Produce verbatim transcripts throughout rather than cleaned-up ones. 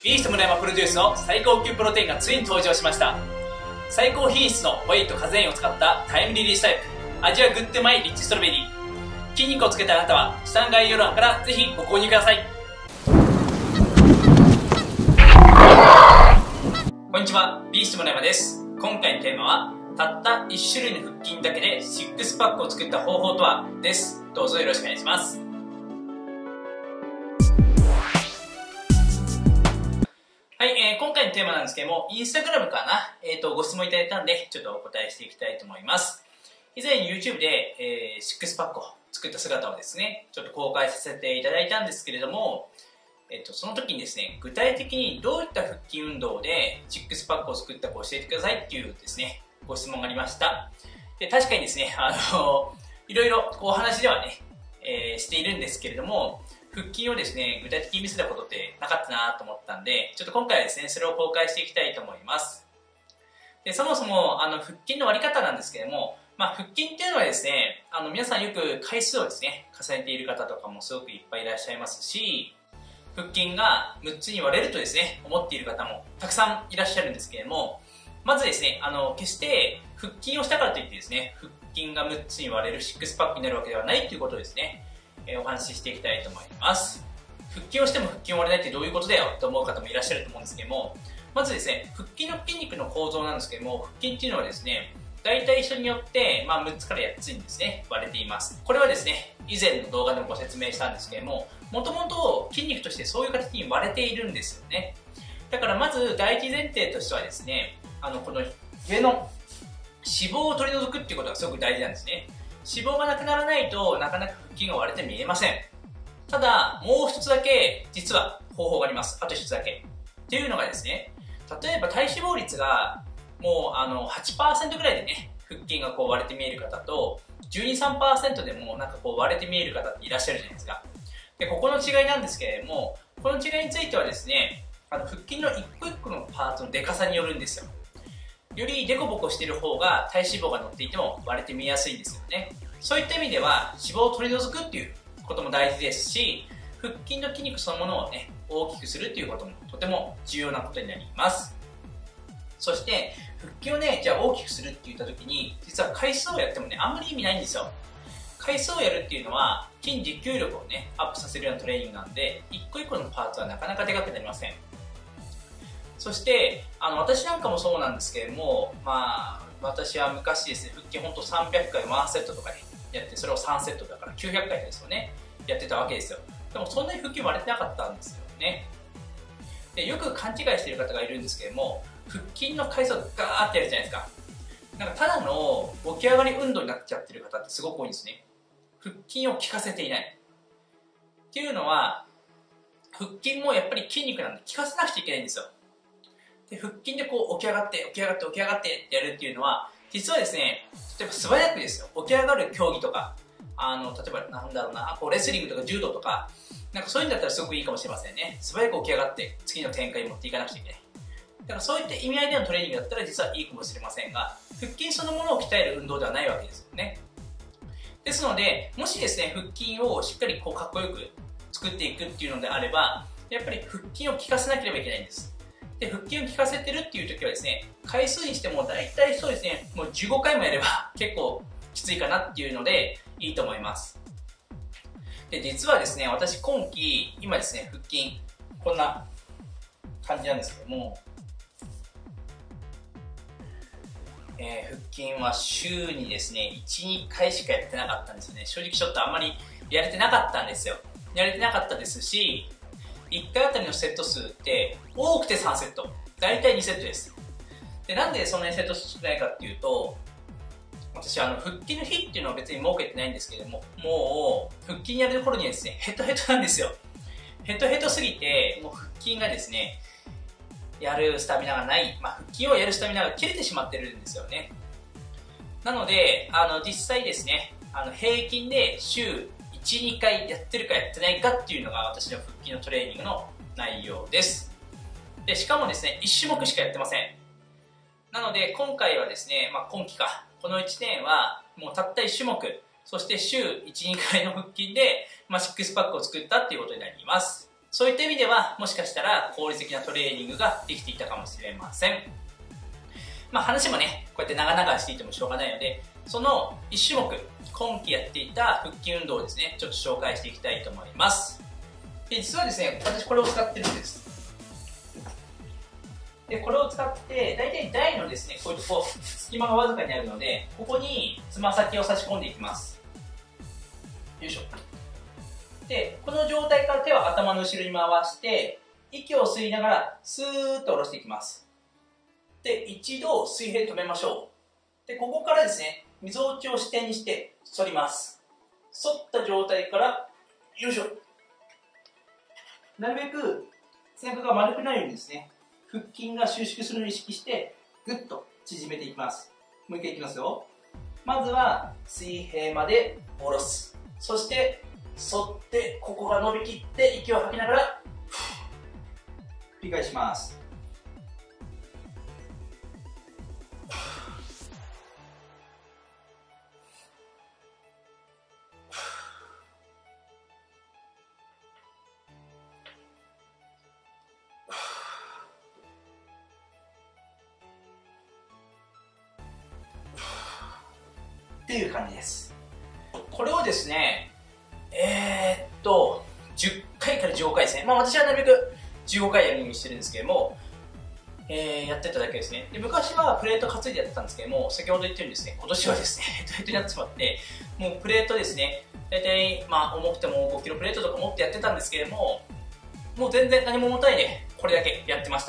ビースト村山プロデュースの最高級プロテインがついに登場しました。最高品質のホエイとカゼインを使ったタイムリリースタイプ、味はグッドマイリッチストロベリー。筋肉をつけたあなたは下の概要欄からぜひご購入ください。こんにちは、ビースト村山です。今回のテーマはたったいち種類の腹筋だけでシックスパックを作った方法とはです。どうぞよろしくお願いします。はい、えー、今回のテーマなんですけども、インスタグラムかな、えーと、ご質問いただいたんで、ちょっとお答えしていきたいと思います。以前 YouTube で、えー、シックスパックを作った姿をですね、ちょっと公開させていただいたんですけれども、えーと、その時にですね、具体的にどういった腹筋運動でシックスパックを作ったか教えてくださいっていうですね、ご質問がありました。で、確かにですね、あの、いろいろこう話ではね、えー、しているんですけれども、腹筋をですね、具体的に見せたことってなかったなと思ったんで、ちょっと今回はですね、それを公開していきたいと思います。で、そもそも、あの、腹筋の割り方なんですけれども、まあ、腹筋っていうのはですね、あの、皆さんよく回数をですね、重ねている方とかもすごくいっぱいいらっしゃいますし、腹筋がむっつに割れるとですね、思っている方もたくさんいらっしゃるんですけれども、まずですね、あの、決して腹筋をしたからといってですね、腹筋がむっつに割れるシックスパックになるわけではないということをですね、えー、お話ししていきたいと思います。腹筋をしても腹筋を割れないってどういうことだよと思う方もいらっしゃると思うんですけども、まずですね、腹筋の筋肉の構造なんですけども、腹筋っていうのはですね、大体人によって、まあ、むっつからやっつにですね、割れています。これはですね、以前の動画でもご説明したんですけども、もともと筋肉としてそういう形に割れているんですよね。だからまず第一前提としてはですね、あの、この上の脂肪を取り除くっていうことがすごく大事なんですね。脂肪がなくならないとなかなか腹筋が割れて見えません。ただ、もう一つだけ実は方法があります。あと一つだけ。っていうのがですね、例えば体脂肪率がもうあの はちパーセント ぐらいでね、腹筋がこう割れて見える方と、じゅうに、さんパーセント でもなんかこう割れて見える方っていらっしゃるじゃないですか。で、ここの違いなんですけれども、この違いについてはですね、あの腹筋の一個一個のパーツのデカさによるんですよ。よりデコボコしている方が体脂肪が乗っていても割れて見えやすいんですよね。そういった意味では脂肪を取り除くっていうことも大事ですし、腹筋の筋肉そのものをね、大きくするっていうこともとても重要なことになります。そして腹筋をね、じゃあ大きくするって言った時に、実は回数をやってもね、あんまり意味ないんですよ。回数をやるっていうのは筋持久力をね、アップさせるようなトレーニングなんで、一個一個のパーツはなかなかでかくなりません。そしてあの私なんかもそうなんですけれども、まあ、私は昔ですね、腹筋ほんとさんびゃっかいワンセットとかでやって、それをさんセットだからきゅうひゃっかいですよね、やってたわけですよ。でもそんなに腹筋割れてなかったんですよね。で、よく勘違いしている方がいるんですけれども、腹筋の回数をガーってやるじゃないですか。なんかただの起き上がり運動になっちゃってる方ってすごく多いんですね。腹筋を効かせていないっていうのは、腹筋もやっぱり筋肉なんで効かせなくちゃいけないんですよ。で、腹筋でこう起き上がって起き上がって起き上がってってやるっていうのは、実はですね、例えば素早くですよ、起き上がる競技とか、あの、例えばなんだろうな、こうレスリングとか柔道とか、なんかそういうんだったらすごくいいかもしれませんね。素早く起き上がって次の展開に持っていかなくちゃいけない。だからそういった意味合いでのトレーニングだったら実はいいかもしれませんが、腹筋そのものを鍛える運動ではないわけですよね。ですので、もしですね、腹筋をしっかりこうかっこよく作っていくっていうのであれば、やっぱり腹筋を効かせなければいけないんです。で、腹筋を効かせてるっていう時はですね、回数にしても大体そうですね、もうじゅうごかいもやれば結構きついかなっていうのでいいと思います。で、実はですね、私今期、今ですね、腹筋、こんな感じなんですけども、えー、腹筋は週にですね、いち、にかいしかやってなかったんですよね。正直ちょっとあんまりやれてなかったんですよ。やれてなかったですし、いっかいあたりのセット数って多くてさんセット、大体にセットです。で、なんでそんなにセット数少ないかっていうと、私あの腹筋の日っていうのは別に設けてないんですけれども、もう腹筋やる頃にはですね、ヘトヘトなんですよ。ヘトヘトすぎて、もう腹筋がですね、やるスタミナがない、まあ、腹筋をやるスタミナが切れてしまってるんですよね。なので、あの実際ですね、あの平均で週いち、にかいやってるかやってないかっていうのが私の腹筋のトレーニングの内容です。で、しかもですね、いち種目しかやってません。なので、今回はですね、まあ、今期か、このいちねんはもうたったいち種目、そして週いち、にかいの腹筋で、まあ、シックスパックを作ったっていうことになります。 そういった意味ではもしかしたら効率的なトレーニングができていたかもしれません。まあ話もね、こうやって長々していてもしょうがないので、そのいち種目、今期やっていた腹筋運動をですね、ちょっと紹介していきたいと思います。で、実はですね、私これを使ってるんです。で、これを使って、だいたい台のですね、こういうとこ、隙間がわずかにあるので、ここにつま先を差し込んでいきます。よいしょ。で、この状態から手を頭の後ろに回して、息を吸いながら、スーッと下ろしていきます。で、一度水平で止めましょう。で、ここからですね、みぞおちを支点にして反ります。反った状態から、よいしょ。なるべく背中が丸くなるようにですね、腹筋が収縮するのを意識して、ぐっと縮めていきます。もう一回いきますよ。まずは、水平まで下ろす。そして、反って、ここが伸びきって息を吐きながら、繰り返します。っていう感じです。これをですね、えー、っと、じゅっかいからじゅうごかいですね。まあ私はなるべくじゅうごかいやるようにしてるんですけども、えー、やってただけですね。で、昔はプレート担いでやってたんですけども、先ほど言ったようにですね、今年はですね、ヘトヘトになってしまって、もうプレートですね、大体、まあ重くてもごキロプレートとか持ってやってたんですけども、もう全然何も重たいね、これだけやってました。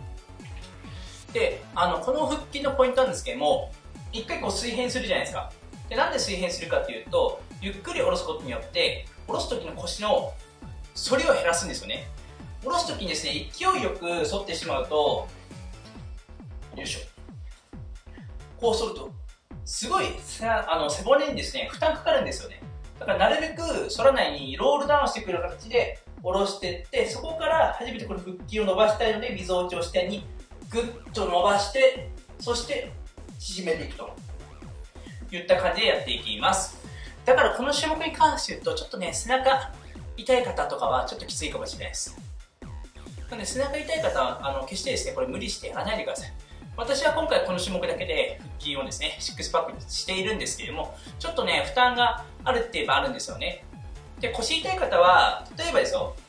で、あの、この腹筋のポイントなんですけども、一回こう水平にするじゃないですか。で、なんで水平にするかっていうと、ゆっくり下ろすことによって、下ろす時の腰の反りを減らすんですよね。下ろす時にですね、勢いよく反ってしまうと、よいしょ。こう反ると、すごいあの背骨にですね、負担かかるんですよね。だからなるべく反らないようにロールダウンしてくる形で下ろしていって、そこから初めてこの腹筋を伸ばしたいので、みぞおちを支点にぐっと伸ばして、そして縮めていくといった感じでやっていきます。だからこの種目に関して言うと、ちょっとね、背中痛い方とかはちょっときついかもしれないです。なので背中痛い方はあの決してですね、これ無理してやらないでください。私は今回この種目だけで腹筋をですね、シックスパックにしているんですけれども、ちょっとね、負担があるって言えばあるんですよね。で、腰痛い方は、例えばですよ、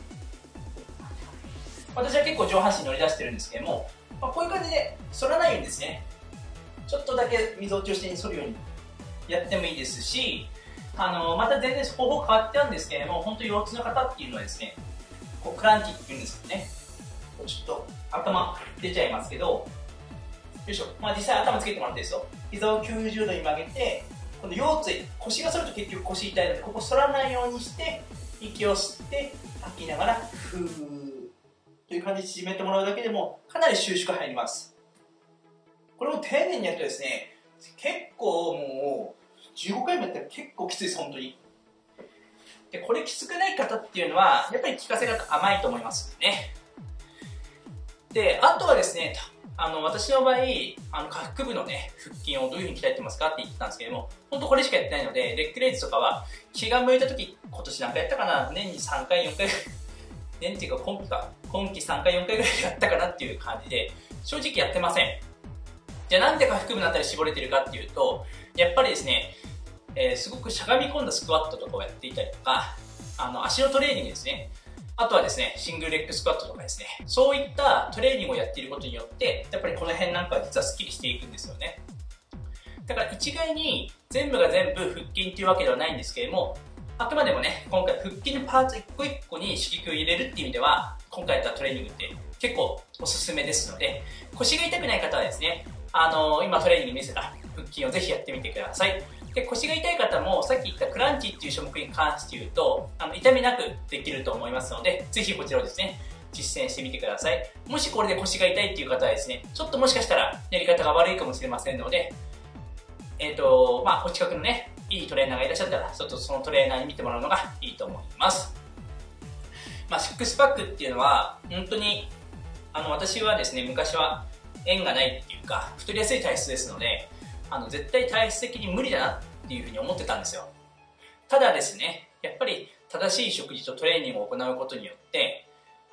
私は結構上半身乗り出してるんですけども、まあ、こういう感じで反らないようにですね、ちょっとだけみぞおちをして反るようにやってもいいですし、あのまた全然方法変わってるんですけれども、本当に腰痛の方っていうのはですね、こうクランチっていうんですけどね、ちょっと頭出ちゃいますけど、よいしょ、まあ、実際頭つけてもらっていいですよ。膝をきゅうじゅうどに曲げて、この腰椎、腰が反ると結局腰痛いので、ここ反らないようにして息を吸って吐きながらふーという感じで縮めてもらうだけでもかなり収縮入ります。これを丁寧にやるとですね、結構もうじゅうごかいもやったら結構きついです、本当に。で、これきつくない方っていうのはやっぱり効かせが甘いと思いますね。で、あとはですね、あの私の場合、あの下腹部のね、腹筋をどういう風に鍛えてますかって言ってたんですけども、本当これしかやってないので、レッグレイズとかは気が向いた時、今年なんかやったかな、年にさんかいよんかい年っていうか今期か今期さんかいよんかいぐらいやったかなっていう感じで、正直やってません。じゃあなんで下腹部のあたり絞れてるかっていうと、やっぱりですね、えー、すごくしゃがみ込んだスクワットとかをやっていたりとか、あの足のトレーニングですね、あとはですね、シングルレッグスクワットとかですね、そういったトレーニングをやっていることによって、やっぱりこの辺なんかは実はスッキリしていくんですよね。だから一概に全部が全部腹筋っていうわけではないんですけれども、あくまでもね、今回腹筋のパーツ一個一個に刺激を入れるっていう意味では、今回やったトレーニングって結構おすすめですので、腰が痛くない方はですね、あのー、今トレーニング見せた腹筋をぜひやってみてください。で、腰が痛い方もさっき言ったクランチっていう種目に関して言うと、あの痛みなくできると思いますので、ぜひこちらをですね、実践してみてください。もしこれで腰が痛いっていう方はですね、ちょっともしかしたらやり方が悪いかもしれませんので、えっと、まあ、お近くのね、いいトレーナーがいらっしゃったら、ちょっとそのトレーナーに見てもらうのがいいと思います。まあ、シックスパックっていうのは、本当に、あの、私はですね、昔は縁がないっていうか、太りやすい体質ですので、あの、絶対体質的に無理だなっていうふうに思ってたんですよ。ただですね、やっぱり正しい食事とトレーニングを行うことによって、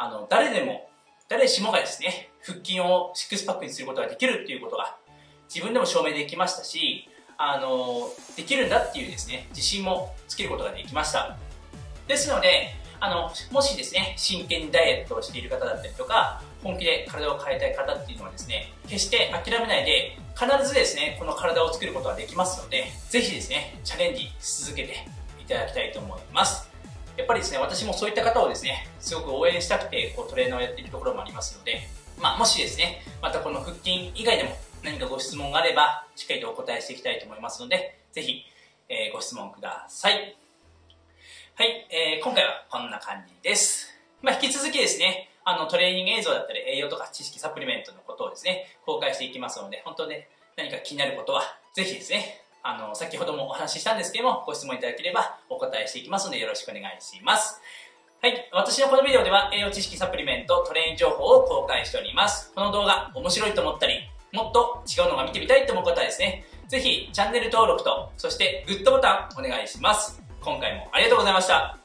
あの、誰でも、誰しもがですね、腹筋をシックスパックにすることができるっていうことが、自分でも証明できましたし、あの、できるんだっていうですね、自信もつけることができました。ですので、あの、もしですね、真剣にダイエットをしている方だったりとか、本気で体を変えたい方っていうのはですね、決して諦めないで、必ずですね、この体を作ることができますので、ぜひですね、チャレンジし続けていただきたいと思います。やっぱりですね、私もそういった方をですね、すごく応援したくて、こうトレーナーをやっているところもありますので、まあ、もしですね、またこの腹筋以外でも何かご質問があれば、しっかりとお答えしていきたいと思いますので、ぜひ、えー、ご質問ください。はい、えー、今回はこんな感じです。まあ、引き続きですね、あのトレーニング映像だったり栄養とか知識サプリメントのことをですね、公開していきますので、本当ね、何か気になることは、ぜひですね、あの、先ほどもお話ししたんですけども、ご質問いただければお答えしていきますので、よろしくお願いします。はい、私のこのビデオでは栄養知識サプリメント、トレーニング情報を公開しております。この動画面白いと思ったり、もっと違うのが見てみたいと思う方はですね、ぜひチャンネル登録と、そしてグッドボタンお願いします。今回もありがとうございました。